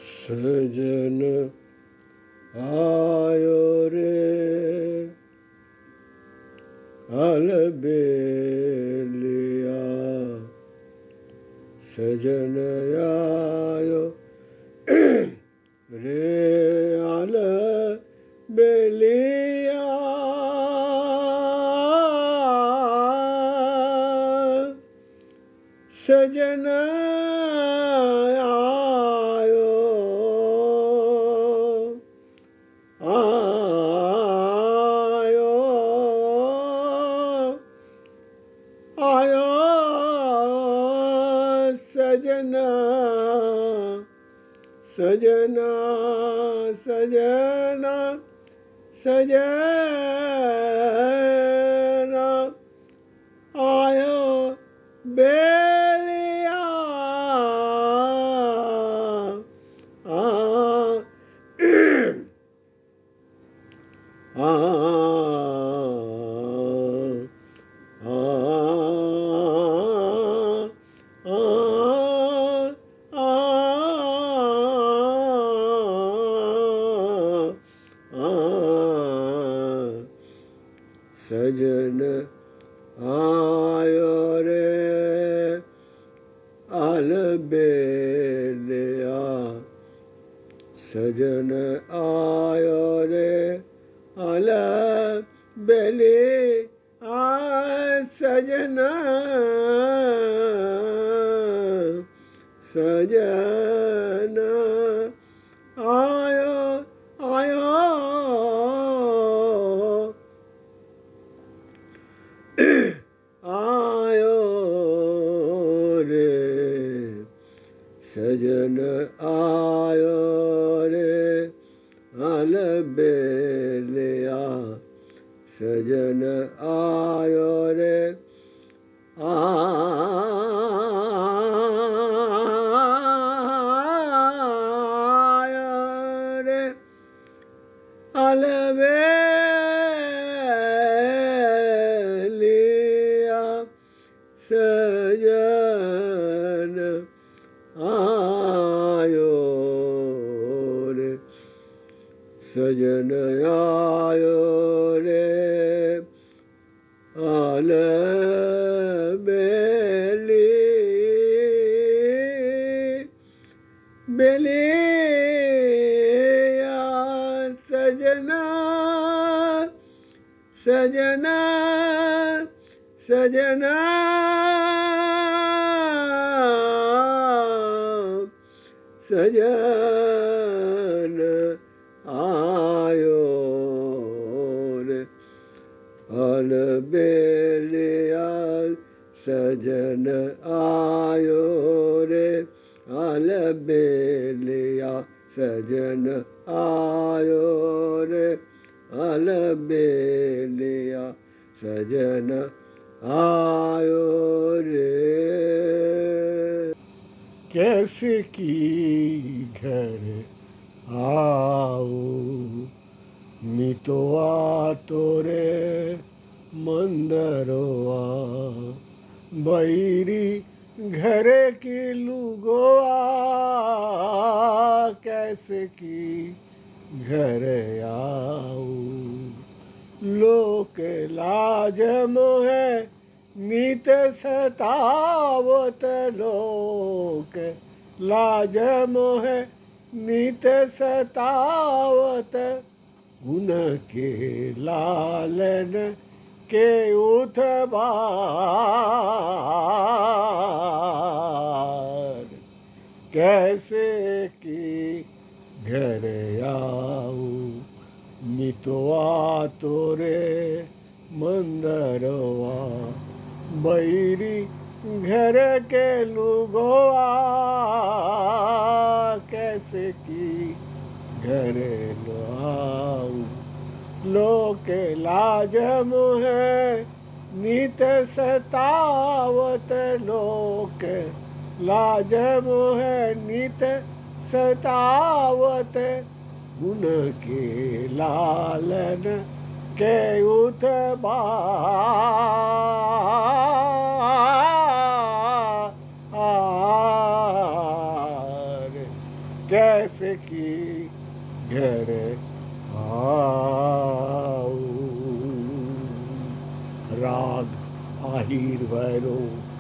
सजन आयो रे अलबेलिया, सजन आयो रे अलबेलिया, सजन सजना सजना सजना सजना आयो बेलिया, सजन आयो रे अलबेलिया, सजन आयो रे अलबेलिया, सजना सजना आयो आयो आयो रे, सजन आयो रे अलबेलिया, सजन आयो रे अलबेलिया, सजन आयो रे, सजन आयो रे बेलिया, सजना सजना सजना सजन आयो रे अलबेलिया, सजन आयो रे अलबेलिया, सजन आयो रे अलबेलिया, सजन आयो रे। कैसे की घर आओ मितवा तोरे मंदरवा, बैरी घर की लुगोआ, कैसे की घर आओ, लोक लाज मोहे नीत सतावत, लोक लाज मोहे नीत सतावत, उनके लालन के उठबार, कैसे की घर आऊ मितवा तोरे मंदरवा, बैरी घर के लुगोआ, कैसे की घर आऊ, लोक लाज मोहे नीत सतावत, लोक लाज मोहे नीत सतावत, उनके लालन के उठबार, कैसे की घर आऊं। राग आहिर भैरो